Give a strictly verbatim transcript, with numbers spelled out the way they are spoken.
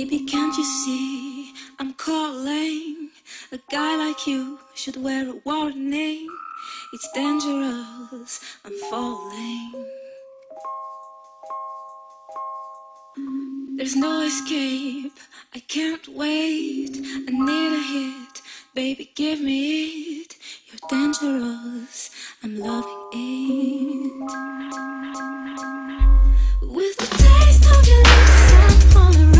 Baby, can't you see I'm calling? A guy like you should wear a warning. It's dangerous, I'm falling. There's no escape, I can't wait. I need a hit, baby, give me it. You're dangerous, I'm loving it. With the taste of your lips, I'm all around.